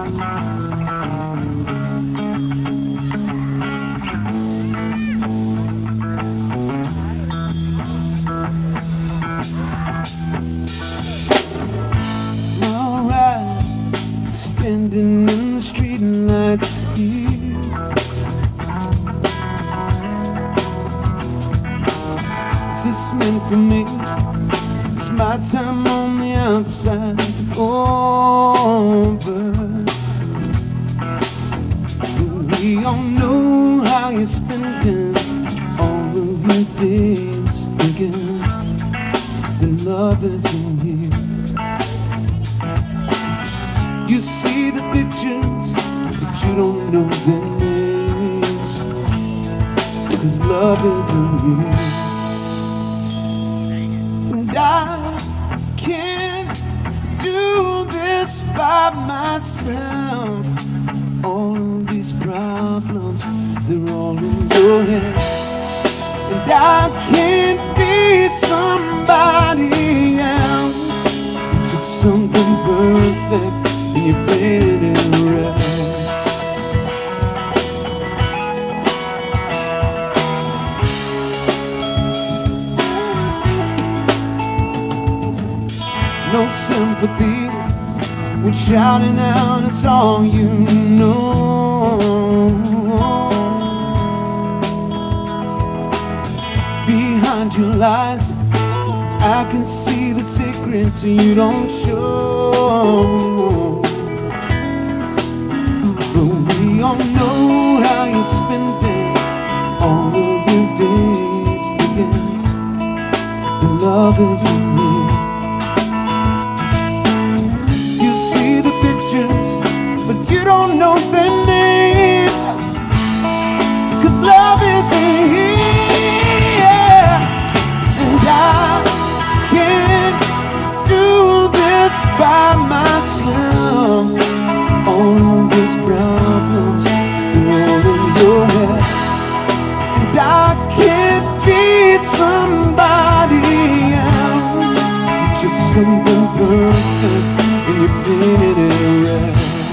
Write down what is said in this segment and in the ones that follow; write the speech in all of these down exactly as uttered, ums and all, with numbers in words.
Standing in the street lights here, is this meant for me? It's my time on the outside over. We all know how you're spending all of your days, thinking that love isn't here. You see the pictures, but you don't know their names, 'cause love isn't here. And I can't do this by myself. All of these problems, they're all in your head. And I can't be somebody else. You took something perfect and you painted it red. No sympathy when shouting out it's all you know. Behind your lies, I can see the secrets you don't show. But we all know how you're spending all of your days, thinking that love isn't here. You see the pictures, but you don't know their names, 'cause love isn't here. And I can't do this by myself. All of these problems, they're all in your head. And I can't be somebody else. You took something perfect and you painted it red.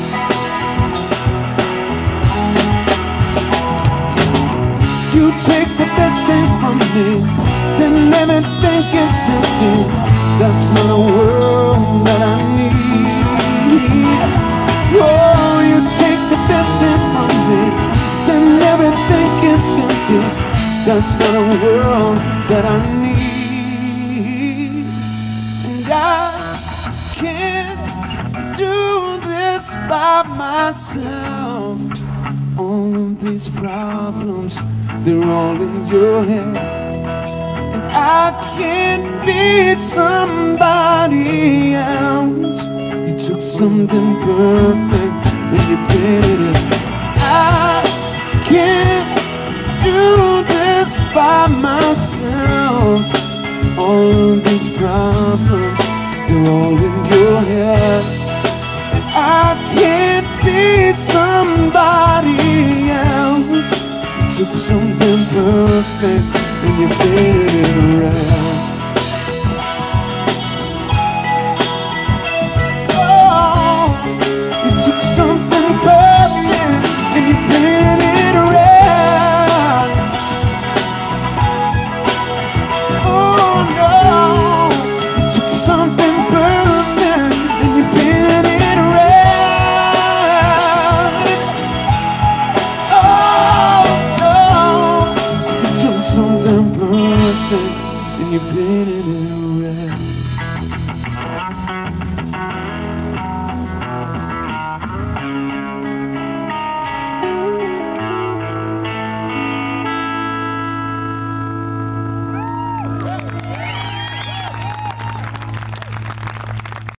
You take the best thing from me, then everything gets empty. That's not a world that I need. Oh, you take the best thing from me, then everything gets empty. That's not a world that I need. And I can't do this by myself. All of these problems, they're all in your head. And I can't be somebody else. You took something perfect and you painted it. I can't do this by myself. All of these problems, they're all in your head. And I can't be somebody else. You took something perfect and you painted it red. Oh, you took something perfect and you painted it red. Oh no, you took something perfect and you painted it red. Oh no, you took something perfect and you painted it red.